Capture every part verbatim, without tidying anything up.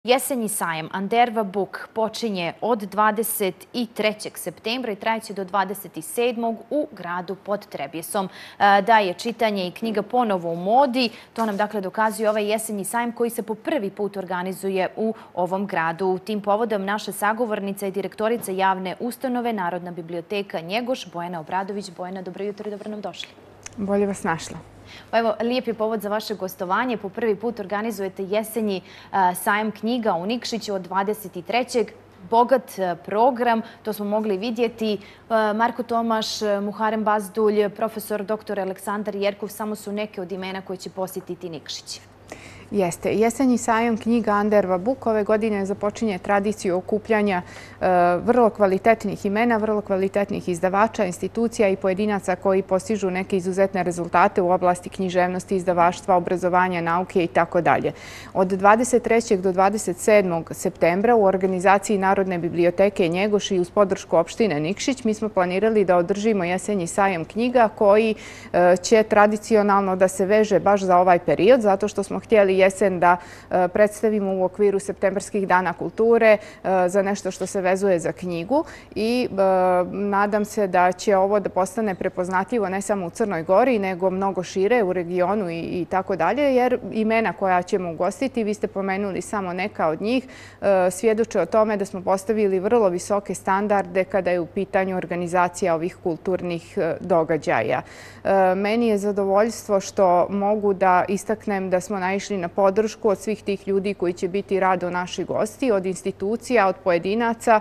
Jesenji sajam Anderva Book počinje od dvadeset trećeg septembra i trajeće do dvadeset sedmog u gradu pod Trebjesom. Da je čitanje i knjiga ponovo u modi, to nam dakle dokazuje ovaj jesenji sajam koji se po prvi put organizuje u ovom gradu. Tim povodom naša sagovornica i direktorica javne ustanove Narodna biblioteka Njegoš, Bojana Obradović. Bojana, dobro jutro i dobro nam došli. Bolje vas našla. Pa evo, lijep je povod za vaše gostovanje. Po prvi put organizujete jesenji sajam knjiga u Nikšiću od dvadeset trećeg Bogat program, to smo mogli vidjeti. Marko Tomaš, Muharem Bazdulj, profesor doktor Aleksandar Jerkov, samo su neke od imena koje će posjetiti Nikšić. Jeste. Jesenji sajam knjiga Anderva Book ove godine započinje tradiciju okupljanja vrlo kvalitetnih imena, vrlo kvalitetnih izdavača, institucija i pojedinaca koji postižu neke izuzetne rezultate u oblasti književnosti, izdavaštva, obrazovanja, nauke i tako dalje. Od dvadeset trećeg do dvadeset sedmog septembra u organizaciji Narodne biblioteke Njegoš i uz podršku opštine Nikšić mi smo planirali da održimo jesenji sajam knjiga koji će tradicionalno da se veže baš za ovaj period, zato što smo htjeli jesen da predstavimo u okviru septembarskih dana kulture za nešto što se vezuje za knjigu i nadam se da će ovo da postane prepoznatljivo ne samo u Crnoj Gori, nego mnogo šire u regionu i tako dalje, jer imena koja ćemo ugostiti, vi ste pomenuli samo neka od njih, svjedoče o tome da smo postavili vrlo visoke standarde kada je u pitanju organizacija ovih kulturnih događaja. Meni je zadovoljstvo što mogu da istaknem da smo naišli na podršku od svih tih ljudi koji će biti rado naši gosti, od institucija, od pojedinaca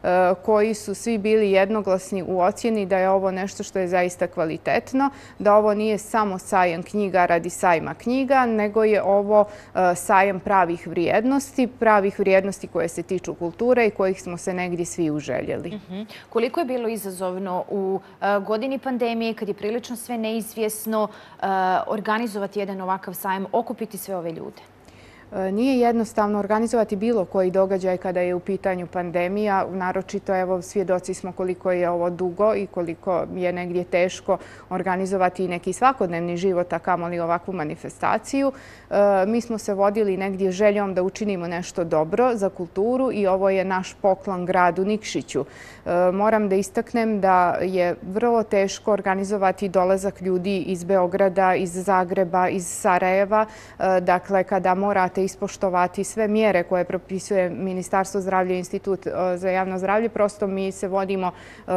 koji su svi bili jednoglasni u ocjeni da je ovo nešto što je zaista kvalitetno, da ovo nije samo sajam knjiga radi sajma knjiga, nego je ovo sajam pravih vrijednosti, pravih vrijednosti koje se tiču kulture i kojih smo se negdje svi uželjeli. Koliko je bilo izazovno u godini pandemije, kad je prilično sve neizvjesno, organizovati jedan ovakav sajam, okupiti sve ove ljude? Nije jednostavno organizovati bilo koji događaj kada je u pitanju pandemija. Naročito, evo, svjedoci smo koliko je ovo dugo i koliko je negdje teško organizovati neki svakodnevni život, a kamoli ovakvu manifestaciju. Mi smo se vodili negdje željom da učinimo nešto dobro za kulturu i ovo je naš poklon gradu Nikšiću. Moram da istaknem da je vrlo teško organizovati dolazak ljudi iz Beograda, iz Zagreba, iz Sarajeva. Dakle, kada morate ispoštovati sve mjere koje propisuje Ministarstvo zdravlja i Institut za javno zdravlje, prosto mi se vodimo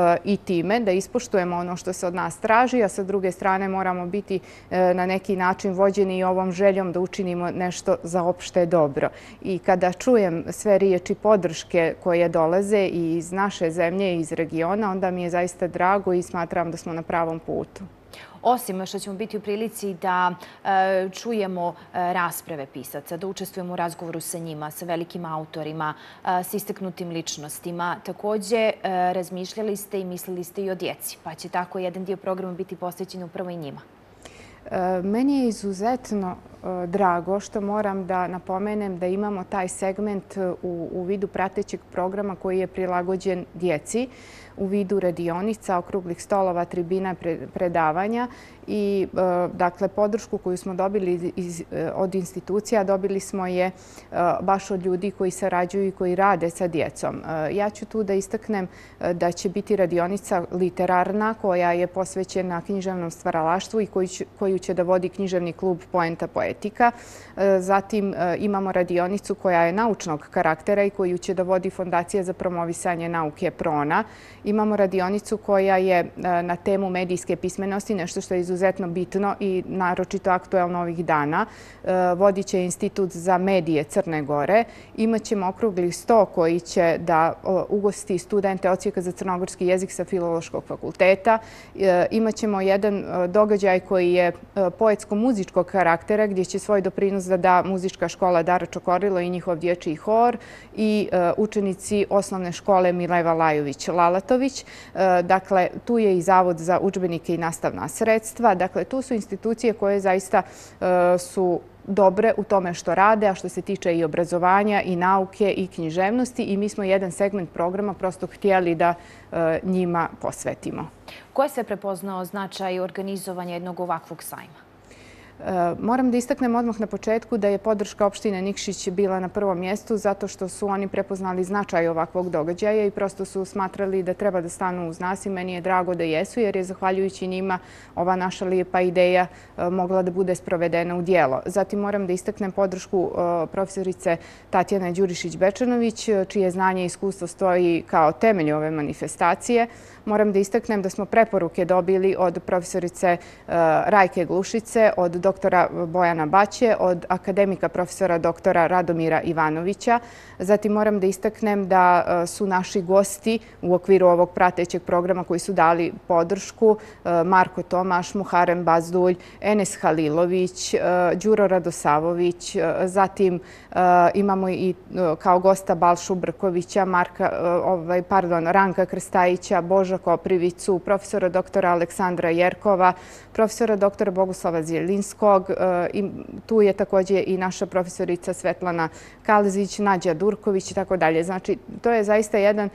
i time da ispoštujemo ono što se od nas traži, a sa druge strane moramo biti na neki način vođeni i ovom željom da učinimo nešto za opšte dobro. I kada čujem sve riječi podrške koje dolaze i iz naše zemlje i iz regiona, onda mi je zaista drago i smatram da smo na pravom putu. Osim što ćemo biti u prilici da čujemo rasprave pisaca, da učestvujemo u razgovoru sa njima, sa velikim autorima, s istaknutim ličnostima, također razmišljali ste i mislili ste i o djeci, pa će tako jedan dio programa biti posvećen upravo i njima. Meni je izuzetno drago što moram da napomenem da imamo taj segment u vidu pratećeg programa koji je prilagođen djeci, u vidu radionica, okruglih stolova, tribina, predavanja i dakle podršku koju smo dobili od institucija dobili smo je baš od ljudi koji sarađuju i koji rade sa djecom. Ja ću tu da istaknem da će biti radionica literarna koja je posvećena književnom stvaralaštvu i koju će da vodi književni klub Poenta Poetika. Zatim imamo radionicu koja je naučnog karaktera i koju će da vodi Fondacija za promovisanje nauke Prona. Imamo radionicu koja je na temu medijske pismenosti, nešto što je izuzetno bitno i naročito aktuelno ovih dana. Vodit će Institut za medije Crne Gore. Imaćemo okrugli sto koji će da ugosti studente Odsjeka za crnogorski jezik sa Filološkog fakulteta. Imaćemo jedan događaj koji je poetsko-muzičkog karaktera gdje će svoj doprinos da da muzička škola Dara Čokorilo i njihov dječji hor i učenici osnovne škole Mileva Lajović-Lalatović. Dakle, tu je i Zavod za udžbenike i nastavna sredstva. Dakle, tu su institucije koje zaista su dobre u tome što rade, a što se tiče i obrazovanja, i nauke, i književnosti. I mi smo jedan segment programa prosto htjeli da njima posvetimo. Ko je sve prepoznao značaj organizovanja jednog ovakvog sajma? Moram da istaknem odmah na početku da je podrška opštine Nikšić bila na prvom mjestu zato što su oni prepoznali značaj ovakvog događaja i prosto su smatrali da treba da stanu uz nas i meni je drago da jesu jer je zahvaljujući njima ova naša lijepa ideja mogla da bude sprovedena u djelo. Zatim moram da istaknem podršku profesorice Tatjane Đurišić-Bečanović, čije znanje i iskustvo stoji kao temelj ove manifestacije. Moram da istaknem da smo preporuke dobili od profesorice Rajke Glušice, od doktora Bojana Baće, od akademika profesora doktora Radomira Ivanovića. Zatim moram da istaknem da su naši gosti u okviru ovog pratećeg programa koji su dali podršku Marko Tomaš, Muharem Bazdulj, Enes Halilović, Đuro Radosavović, zatim imamo i kao gosta Balšu Brkovića, Marka, ovaj, pardon, Ranka Krstajića, Boža Koprivicu, profesora doktora Aleksandra Jerkova, profesora doktora Boguslava Zjelinskog. Tu je također i naša profesorica Svetlana Kalzić, Nađa Durković i tako dalje. Znači, to je zaista jedan,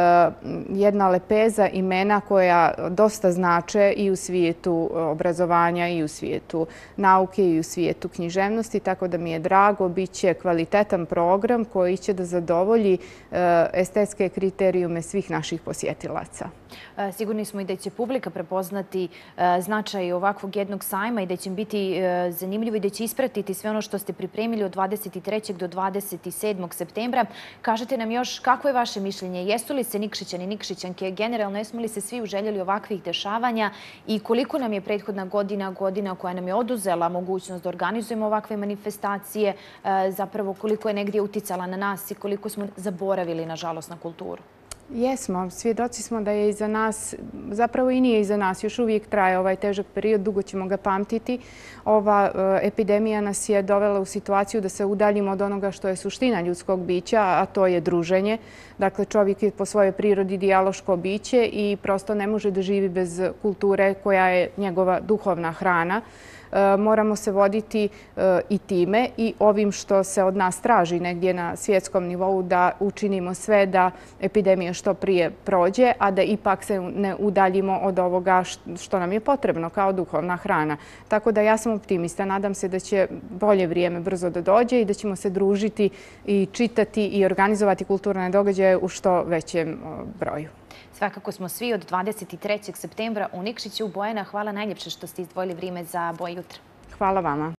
jedna lepeza imena koja dosta znače i u svijetu obrazovanja i u svijetu nauke i u svijetu književnosti, tako da mi je drago, bit će kvalitetan program koji će da zadovolji estetske kriterijume svih naših posjetilaca. Sigurni smo i da će publika prepoznati značaj ovakvog jednog sajma i da će im biti zanimljivo i da će ispratiti sve ono što ste pripremili od dvadeset trećeg do dvadeset sedmog septembra. Kažete nam još kako je vaše mišljenje? Jesu li se Nikšićani i Nikšićanke generalno, jesmo li se svi uželjeli ovakvih dešavanja i koliko nam je prethodna godina, godina koja nam je oduzela mogućnost da organizujemo ovakve manifestacije, zapravo koliko je negdje uticala na nas i koliko smo zaboravili, nažalost, na kulturu? Jesmo. Svjedoci smo da je iza nas, zapravo i nije iza nas, još uvijek traje ovaj težak period, dugo ćemo ga pamtiti. Ova epidemija nas je dovela u situaciju da se udaljimo od onoga što je suština ljudskog bića, a to je druženje. Dakle, čovjek je po svojoj prirodi dijaloško biće i prosto ne može da živi bez kulture koja je njegova duhovna hrana. Moramo se voditi i time i ovim što se od nas traži negdje na svjetskom nivou da učinimo sve da epidemija što prije prođe, a da ipak se ne udaljimo od ovoga što nam je potrebno kao duhovna hrana. Tako da ja sam optimista. Nadam se da će bolje vrijeme brzo da dođe i da ćemo se družiti i čitati i organizovati kulturne događaje u što većem broju. Svakako smo svi od dvadeset trećeg septembra u Nikšiću. Bojana, hvala najljepše što ste izdvojili vrijeme za Boj jutra. Hvala vama.